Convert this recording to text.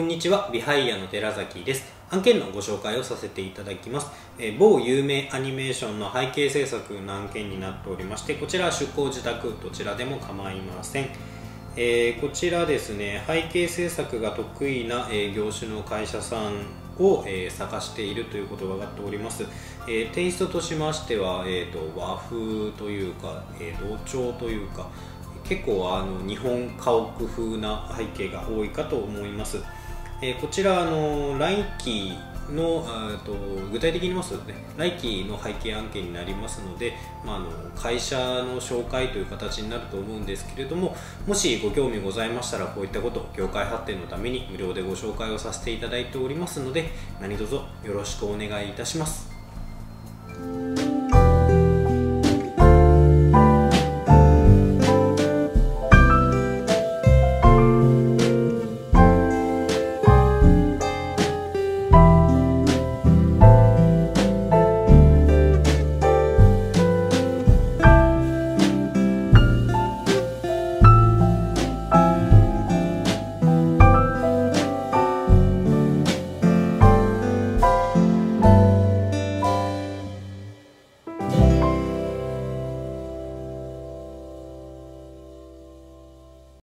こんにちは、ビハイヤの寺崎です。案件のご紹介をさせていただきます。某有名アニメーションの背景制作の案件になっておりまして、こちらは出向自宅どちらでも構いません。こちらですね、背景制作が得意な、業種の会社さんを、探しているということが分かっております。テイストとしましては、和風というか、同調というか、結構日本家屋風な背景が多いかと思います。こちら来期の具体的に言いますとね、来期の背景案件になりますので、会社の紹介という形になると思うんですけれども、もしご興味ございましたら、こういったこと業界発展のために無料でご紹介をさせていただいておりますので、何卒よろしくお願いいたします。